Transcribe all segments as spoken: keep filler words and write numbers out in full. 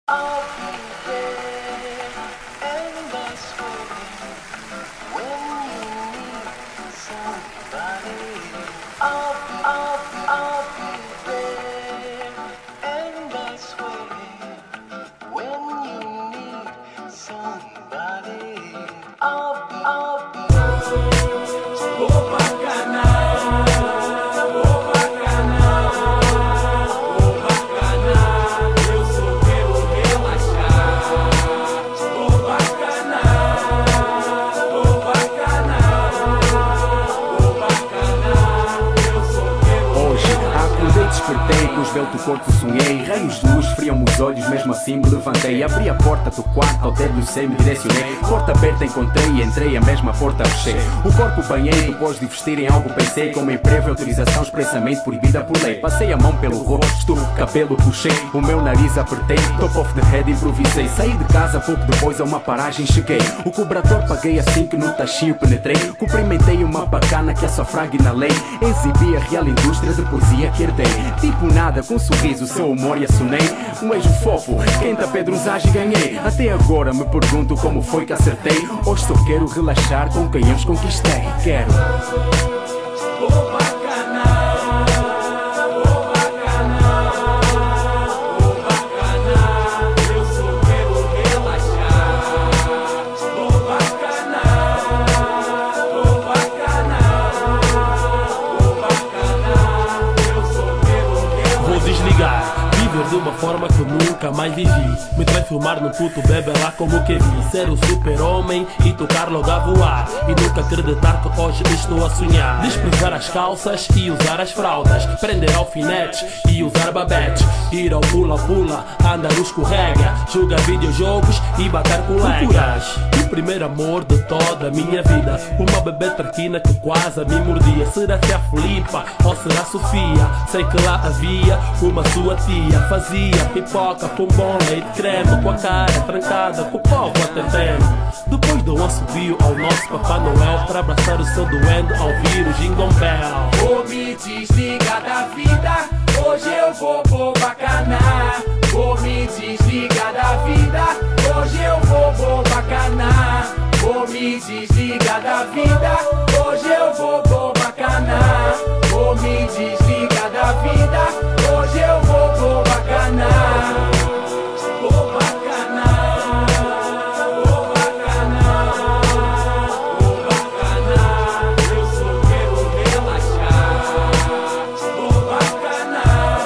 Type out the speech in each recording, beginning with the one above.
I'll be there, and I swear, when you need somebody, I'll be, I'll be, I'll be there, and I swear, when you need somebody, I'll be, I'll be there. Oh, bacana. Despertei, com o esbelto corpo sonhei. Raios de luz friam-me os olhos, mesmo assim me levantei. Abri a porta do quarto, ao dedo sei, me direcionei. Porta aberta encontrei e entrei, a mesma porta fechei. O corpo banhei, depois de vestir em algo pensei. Com uma prévia autorização expressamente proibida por lei. Passei a mão pelo rosto, cabelo puxei. O meu nariz apertei, top of the head improvisei. Saí de casa, pouco depois a uma paragem cheguei. O cobrador paguei assim que no taxinho penetrei. Cumprimentei uma bacana que a sua fraga na lei. Exibi a real indústria de poesia que herdei. Tipo nada, com um sorriso, seu humor e assunei. Um beijo fofo, quenta pedrosagem ganhei. Até agora me pergunto como foi que acertei. Hoje só quero relaxar com quem eu os conquistei. Quero. Oh, bacana. Oh, bacana. Oh, bacana. Eu só quero relaxar. Oh, bacana. Oh, bacana. Oh, bacana. Eu só quero relaxar. Vou desligar, viver de uma forma que nunca mais vivi. Me transformar num puto bebê lá como que vi. Ser o super-homem e tocar logo a voar. E nunca acreditar que hoje estou a sonhar. Desprezar as calças e usar as fraldas. Prender alfinetes e usar babetes. Ir ao pula-pula, andar no escorrega. Jogar videojogos e bater colegas. O primeiro amor de toda a minha vida. Uma bebê traquina que quase me mordia. Será que é a Filipa ou será a Sofia? Sei que lá havia uma sua tia. Fazia pipoca com bom leite creme, com a cara trancada, com o pau até tempo. Depois do assobio ao nosso Papai Noel, para abraçar o seu doendo ao ouvir o Jingle Bell. Vou me desligar da vida, hoje eu vou pro bacana. Vou me desligar da vida, hoje eu vou pro bacana. Vou me desligar da vida, hoje eu vou pro bacana. Vou me desligar da vida, hoje eu vou pro bacana. Oh, bacana. Oh, bacana. Oh, bacana. Eu só quero relaxar. Oh, bacana.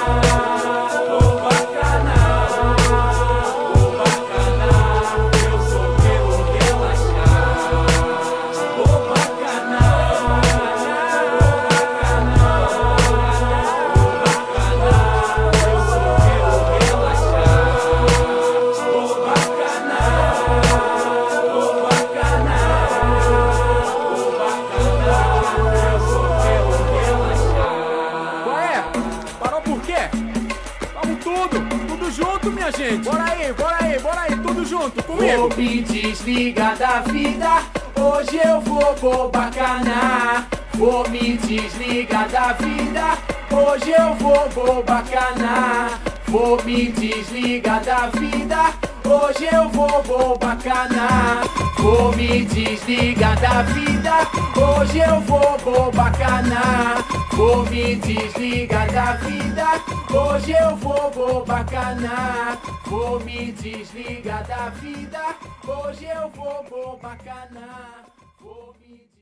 Oh, bacana. Oh, bacana. Eu só quero relaxar. Oh, bacana. Oh, Minha gente, bora aí, bora aí, bora aí, tudo junto comigo. Vou me desligar da vida, hoje eu vou pro bacana. Vou me desligar da vida, hoje eu vou pro bacana. Vou me desligar da vida, hoje eu vou pro bacana. Vou me desligar da vida, hoje eu vou pro bacana. Vou me desligar da vida, hoje eu vou pro bacana. Vou me desligar da vida, hoje eu vou pro bacana. Vou me